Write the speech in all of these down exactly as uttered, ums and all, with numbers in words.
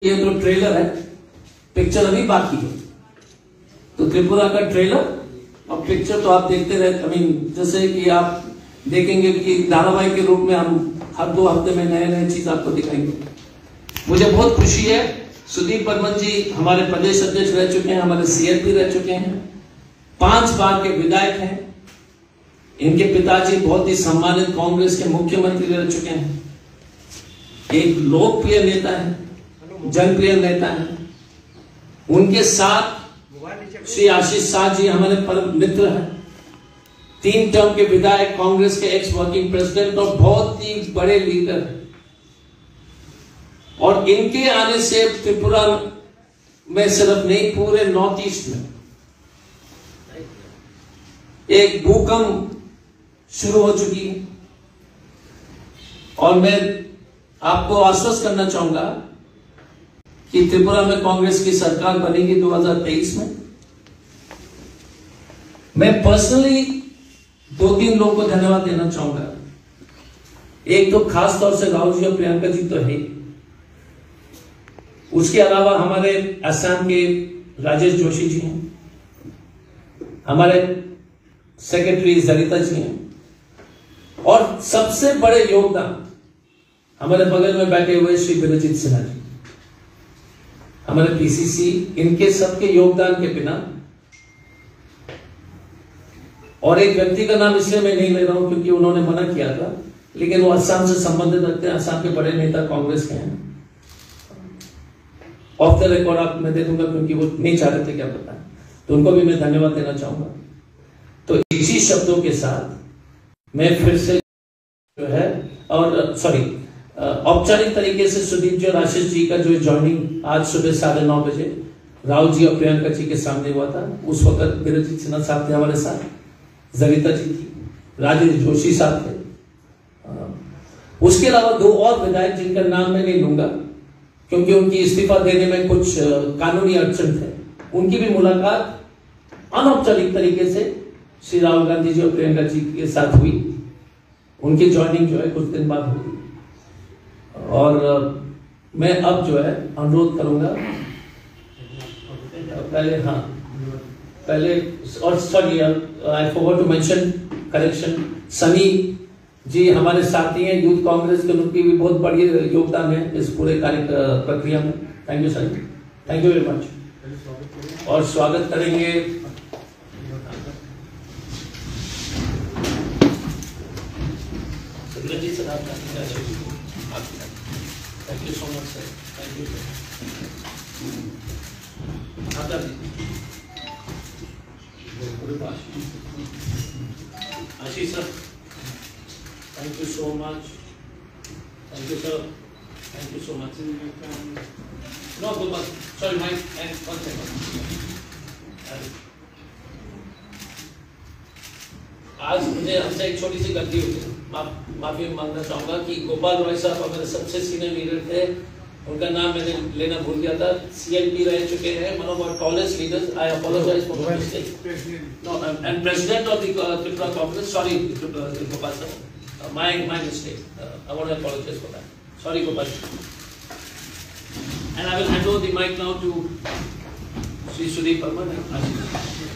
ये तो ट्रेलर है, पिक्चर अभी बाकी है। तो त्रिपुरा का ट्रेलर और पिक्चर तो आप देखते रहे। आई मीन जैसे कि आप देखेंगे कि धारावाहिक के रूप में हम हर दो हफ्ते में नए नए चीज आपको दिखाएंगे। मुझे बहुत खुशी है, सुदीप बर्मन जी हमारे प्रदेश अध्यक्ष रह चुके हैं, हमारे सीएम भी रह चुके हैं, पांच बार के विधायक हैं। इनके पिताजी बहुत ही सम्मानित कांग्रेस के मुख्यमंत्री रह चुके हैं, एक लोकप्रिय नेता है, जनप्रिय नेता है। उनके साथ श्री आशीष शाह जी हमारे परम मित्र हैं, तीन टर्म के विधायक, कांग्रेस के एक्स वर्किंग प्रेसिडेंट और बहुत ही बड़े लीडर हैं। और इनके आने से त्रिपुरा में सिर्फ नहीं, पूरे नॉर्थ ईस्ट में एक भूकंप शुरू हो चुकी है। और मैं आपको आश्वस्त करना चाहूंगा कि त्रिपुरा में कांग्रेस की सरकार बनेगी दो हज़ार तेईस में। मैं पर्सनली दो तीन लोगों को धन्यवाद देना चाहूंगा। एक तो खास तौर से राहुल जी और प्रियंका जी तो है, उसके अलावा हमारे असम के राजेश जोशी जी हैं, हमारे सेक्रेटरी सरिता जी हैं, और सबसे बड़े योगदान हमारे बगल में बैठे हुए श्री विरजित सिन्हा जी, हमारे पीसीसी। इनके सबके योगदान के बिना, और एक व्यक्ति का नाम इसलिए मैं नहीं ले रहा हूं क्योंकि उन्होंने मना किया था, लेकिन वो असम से संबंधित रखते हैं, असम के बड़े नेता कांग्रेस के हैं। ऑफ द रिकॉर्ड आप मैं दे दूंगा क्योंकि वो नहीं चाह रहे थे क्या पता, तो उनको भी मैं धन्यवाद देना चाहूंगा। तो इसी शब्दों के साथ मैं फिर से जो है, और सॉरी औपचारिक तरीके से सुदीप जी और आशीष जी का जो ज्वाइनिंग आज सुबह साढ़े नौ बजे राहुल जी और प्रियंका जी के सामने हुआ था, उस वक्त विरजित सिन्हा साहब थे हमारे साथ, सरिता जी थी, राजेश जोशी साहब थे। उसके अलावा दो और विधायक जिनका नाम मैं नहीं लूंगा क्योंकि उनकी इस्तीफा देने में कुछ कानूनी अड़चन थे, उनकी भी मुलाकात अनौपचारिक तरीके से श्री राहुल गांधी जी और प्रियंका जी के साथ हुई। उनकी ज्वाइनिंग जो है कुछ दिन बाद हुई। और मैं अब जो है अनुरोध करूंगा, पहले हाँ पहले और sorry I forgot to mention, correction, Sunny ji हमारे साथी हैं यूथ कांग्रेस के, उनकी भी बहुत बड़ी योगदान है इस पूरे कार्य प्रक्रिया में। Thank you sir, thank you very much. और स्वागत करेंगे जी सर, आपका thank you so much sir, thank you sir. Ashish sir, thank you so much, thank you sir, thank you so much. No good much, sorry mike and one second. आज मुझे हमसे एक छोटी सी गलती हुई, माफ माफी मांगना चाहूंगा कि गोपाल रॉय साहब हमारे सबसे सीनियर लीडर थे, उनका नाम मैंने लेना भूल गया था, सीएलपी रह चुके हैं, one of our tallest leaders. I apologise for the mistake. No, and president of the Tripura Congress, sorry Gopal sir, my my mistake. uh, I want to apologize for that. Sorry Gopal. And I will hand over the mic now to Sri Sudeep Burman and Ashish.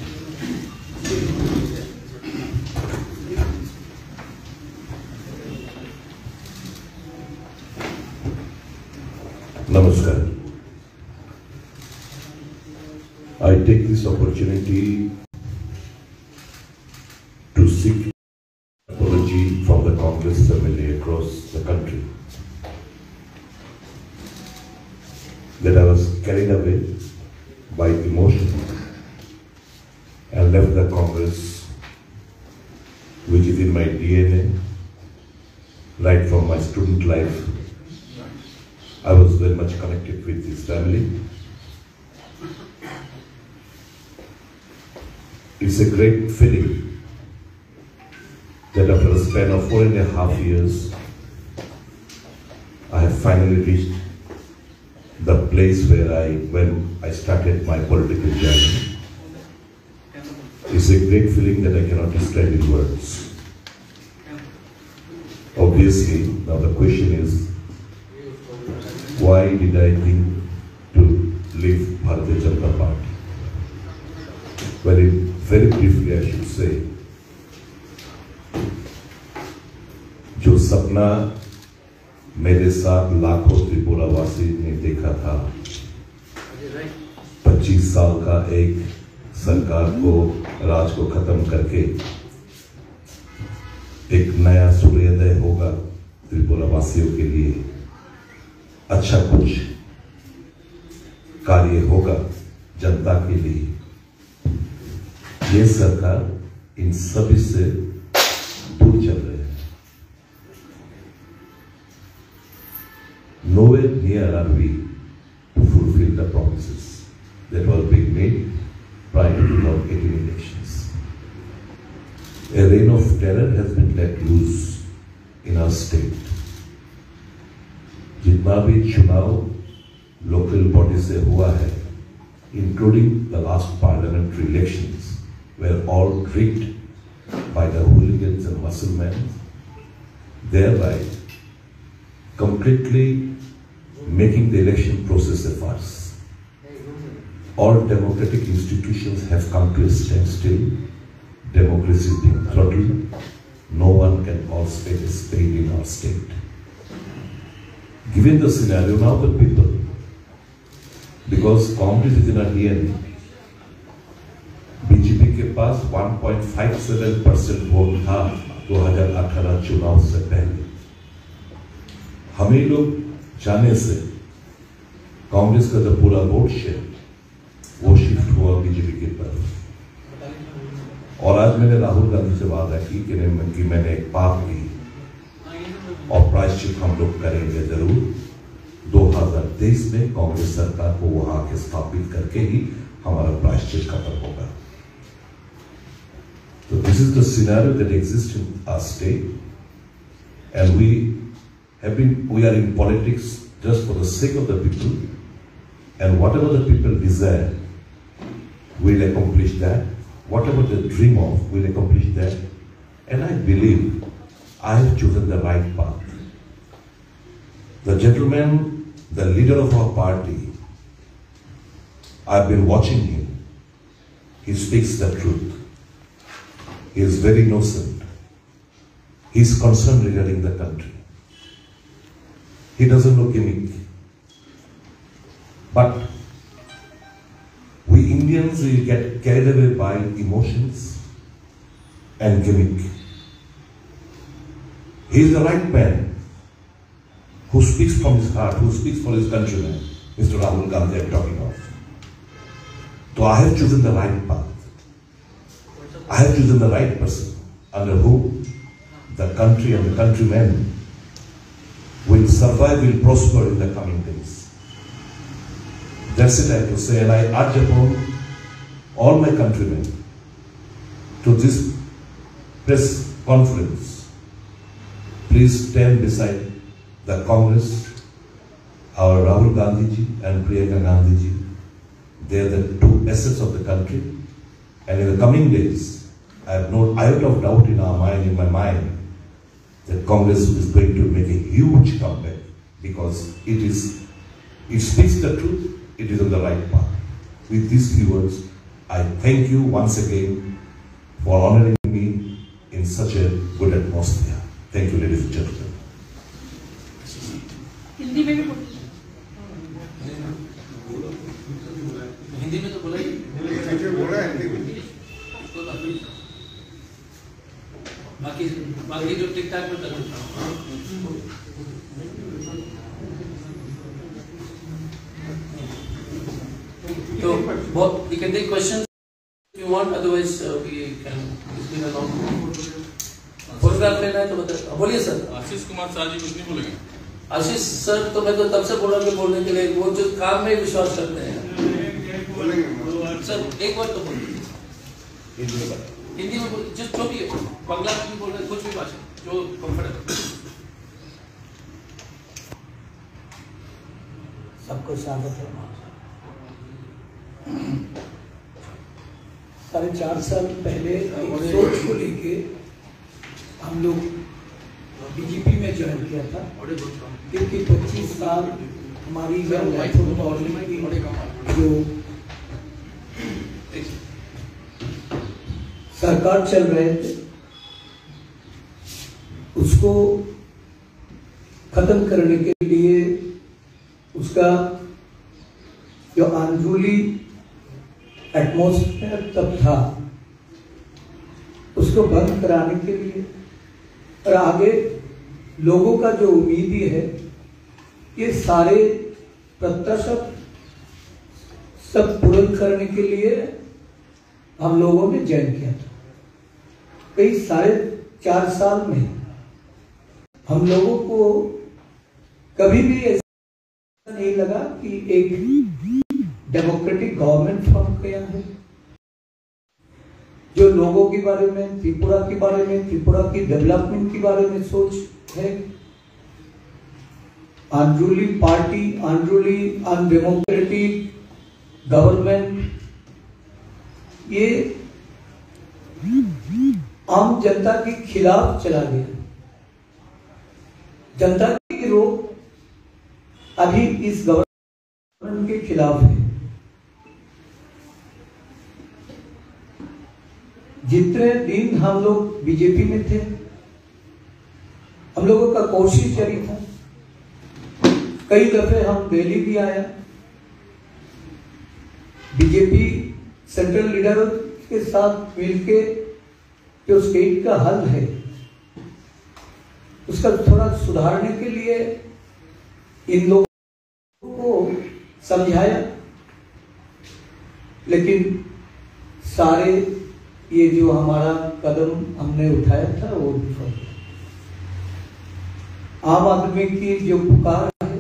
Namaskar. I take this opportunity to seek apology from the Congress family across the country that I was carried away by emotion and left the Congress, which is in my D N A, right from my student life. I was very much connected with this family. It's a great feeling that after a span of four and a half years, I have finally reached the place where I, when I started my political journey. It's a great feeling that I cannot describe in words. Obviously, now the question is, why did I think leave Bharatiya Janata Party. Very, very briefly, I should say, जो सपना मेरे साथ लाखों त्रिपुरा वासी ने देखा था, पच्चीस साल का एक सरकार को राज को खत्म करके एक नया सूर्योदय होगा त्रिपुरा वासियों के लिए, अच्छा कुछ कार्य होगा जनता के लिए, ये सरकार इन सभी से दूर चल रहे हैं. Nowhere near are we to fulfill the promises that were being made prior to twenty eighteen elections. A reign of terror has been let loose in our state. जितना भी चुनाव लोकल बॉडी से हुआ है, including the last parliamentary elections, were all rigged by the hooligans and muscle men, thereby completely making the election process a farce. All democratic institutions have come to a standstill. Democracy is being throttled. No one can call spade a spade in our state. Given the scenario, now the people, because Congress is in our D N A, BJP के पास one point five seven percent vote था दो हज़ार अठारह चुनाव से पहले. हमें लोग जाने से कांग्रेस का जो पूरा वोट शेयर वो शिफ्ट हुआ बीजेपी की तरफ. और आज मैंने राहुल गांधी से वादा की कि, कि मैंने एक पाप की और प्रायश्चित हम लोग करेंगे जरूर. दो हज़ार तेईस में कांग्रेस सरकार को वहां के स्थापित करके ही हमारा प्रायश्चित खत्म होगा. So this is the scenario that exists in our state, and we have been, we are in politics just for the sake of the people, and whatever the people desire, we'll accomplish that. Whatever they dream of, we'll accomplish that. And I believe I have chosen the right path. The gentleman, the leader of our party, I've been watching him. He speaks the truth. He is very innocent. He is concerned regarding the country. He doesn't look gimmick. But we Indians, we get carried away by emotions and gimmick. He is the right man who speaks from his heart, who speaks for his countrymen, Mister Rahul Gandhi I'm talking of. So I have chosen the right path. I have chosen the right person under whom the country and the countrymen will survive, will prosper in the coming days. That's it I have to say, and I urge upon all my countrymen to this press conference, please stand beside the Congress, our Rahul Gandhi ji and Priyanka Gandhi ji. They are the two assets of the country, and in the coming days, I have no iota of doubt in our mind, in my mind, that Congress is going to make a huge comeback, because it is, it speaks the truth, it is on the right path. With these few words, I thank you once again for honoring me in such a good atmosphere. Thank you, ladies and gentlemen. Hindi में भी हिंदी में तो बोला ही बाकी बाकी जो टिक टाक में कर तो बहुत you can take questions if you want, otherwise uh, we can it's been a long photograph लेना है तो बता. बोलिए सर. आशीष कुमार शाह जी कुछ नहीं बोलेंगे. आशीष सर तो मैं तो तब से बोला कि बोलने के लिए, वो जो काम में विश्वास करते हैं सर. एक बार तो बोलिए हिंदी में, जो जो भी बांग्ला में भी बोल रहे, कुछ भी भाषा जो कंफर्टेबल. सबको स्वागत है. साढ़े चार साल पहले एक सोच को लेके हम लोग बीजेपी में ज्वाइन किया था, क्योंकि पच्चीस साल हमारी जो सरकार चल रहे थे उसको खत्म करने के लिए, उसका जो अनरूली एटमॉस्फेयर तब था उसको बंद कराने के लिए और आगे लोगों का जो उम्मीद है ये सारे प्रत्याशा सब पूर्ण करने के लिए हम लोगों ने ज्वाइन किया था। कई साढ़े चार साल में हम लोगों को कभी भी ऐसा नहीं लगा कि एक डेमोक्रेटिक गवर्नमेंट फॉर्म किया है, जो लोगों के बारे में, त्रिपुरा के बारे में, त्रिपुरा की डेवलपमेंट के बारे में सोच है। Unruly party, unruly undemocratic government, ये आम जनता के खिलाफ चला गया। जनता की रोक अभी इस गवर्नमेंट के खिलाफ है। जितने दिन हम लोग बीजेपी में थे, हम लोगों का कोशिश जारी था। कई दफे हम दिल्ली भी आया, बीजेपी सेंट्रल लीडर के साथ मिलके जो स्टेट का हल है उसका थोड़ा सुधारने के लिए इन लोगों को समझाया, लेकिन सारे ये जो हमारा कदम हमने उठाया था वो विफल हुआ। आम आदमी की जो पुकार है,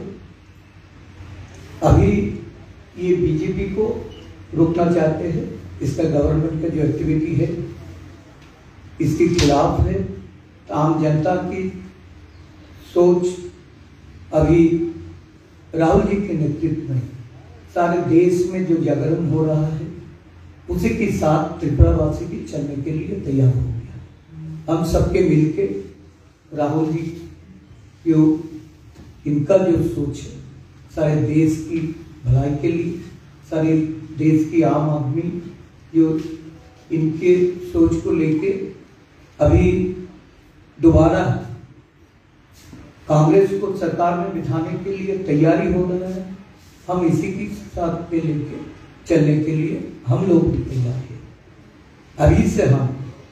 अभी ये बीजेपी को रोकना चाहते हैं, इसका गवर्नमेंट का जो एक्टिविटी है इसके खिलाफ है। तो आम जनता की सोच अभी राहुल जी के नेतृत्व में सारे देश में जो जागरण हो रहा है उसी के साथ त्रिपुरा वासी भी चलने के लिए तैयार हो गया। हम सबके मिलके राहुल जी जो इनका जो सोच है सारे देश की भलाई के लिए, सारे देश की आम आदमी जो इनके सोच को लेके अभी दोबारा कांग्रेस को सरकार में बिठाने के लिए तैयारी हो रहा है। हम इसी के साथ में लेके चलने के लिए हम लोग भी तैयार हैं। अभी से हम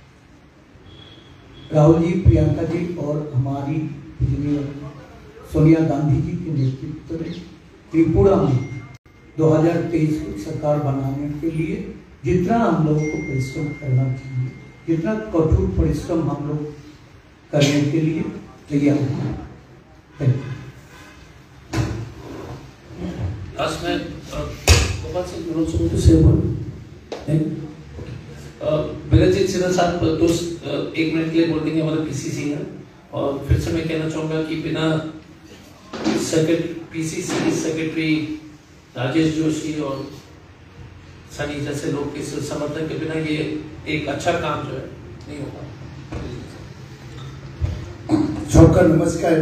राहुल जी, प्रियंका जी और हमारी सोनिया गांधी जी के नेतृत्व में त्रिपुरा में दो हज़ार तेईस को सरकार बनाने के लिए जितना हम लोगों को परिश्रम करना चाहिए, जितना कठोर परिश्रम हम लोग करने के लिए तैयार हैं। लास्ट में Gopal Singh you also want to say one Birjit Sinha साहब दोस्त एक मिनट के लिए बोल देंगे हमारे पीसीसी है। और फिर से मैं कहना चाहूंगा कि बिना secretary PCC secretary Rajesh Joshi और सनी जैसे लोग के समर्थन के बिना ये एक अच्छा काम जो है नहीं होगा। सबका नमस्कार।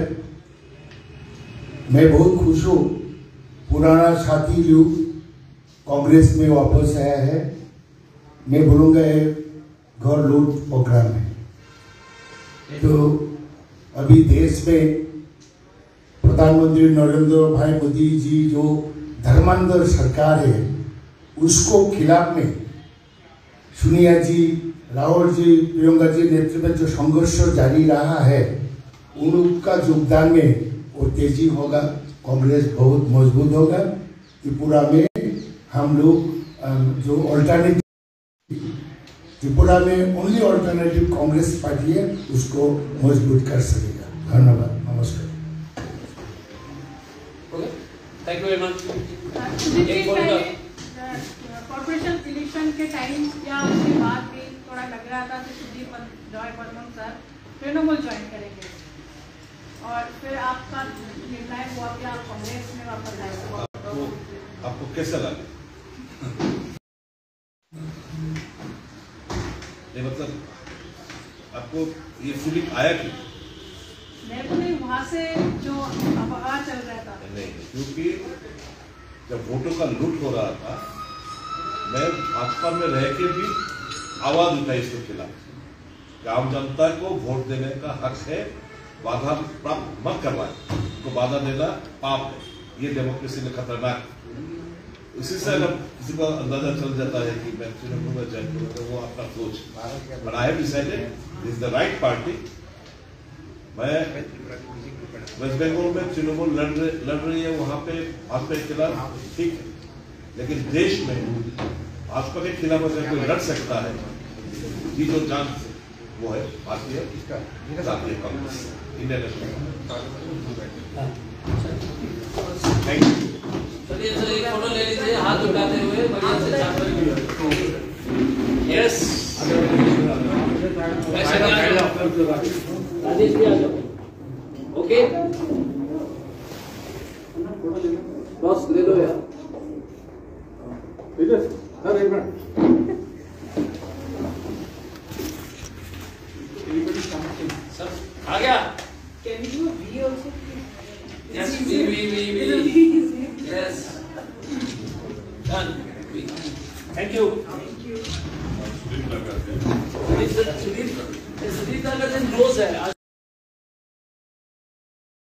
मैं बहुत खुश हूँ, पुराना साथी लोग कांग्रेस में वापस आया है। मैं बोलूँगा घर लूट प्रोग्राम है। तो अभी देश में प्रधानमंत्री नरेंद्र भाई मोदी जी जो धर्मांतर सरकार है उसको खिलाफ में सोनिया जी, राहुल जी, प्रियंका जी नेतृत्व में जो संघर्ष जारी रहा है उनका योगदान में वो तेजी होगा, कांग्रेस बहुत मजबूत होगा। त्रिपुरा में हम लोग जो अल्टरनेटिव त्रिपुरा में ओनली अल्टरनेटिव कांग्रेस पार्टी है उसको मजबूत कर सकेगा। धन्यवाद, नमस्कार। Thank you very much. Corporation election के टाइम या उसके बाद भी थोड़ा लग रहा था कि सुदीप जॉय वर्मन सर तृणमूल ज्वाइन करेंगे और फिर आपका निर्णय हुआ कि आप कांग्रेस में वापस आए। आपको, आपको कैसा लगा? ये मतलब आपको ये फीलिंग आया क्यों? मेरे को नहीं, वहाँ से जो अफवाह चल रहा था नहीं, क्योंकि जब वोटों का लूट हो रहा था, मैं भाजपा में रह के भी आवाज उठाई इसके खिलाफ। आम जनता को वोट देने का हक है, बाधा प्राप्त मत करवाए, उनको बाधा देना पाप है, ये डेमोक्रेसी में खतरनाक है। इसी से अगर किसी को अंदाजा चल जाता है कि मैं तृणमूल में ज्वाइन करूंगा, तो वो आपका सोच। But I have decided this is the right party. मैं वेस्ट बंगाल में तृणमूल लड़ लड़ रही है, वहां पे भाजपा के खिलाफ, ठीक है, लेकिन देश में भाजपा के खिलाफ अगर कोई लड़ सकता है, जी जो जान वो है भारतीय राष्ट्रीय Congress, Indian national. Thank you. चलिए सर, एक फोटो ले लीजिए हाथ उठाते हुए, बढ़िया से चावल। यस, राजेश भी आ जाओ। ओके बॉस, ले लो यार। ठीक है सर, एक मिनट। सर आ गया। Can you do a V also? Yes, we we we we. Yes. Done. Thank you. Thank you. Sudeep Sudeep Sudeep नगर से क्लोज है।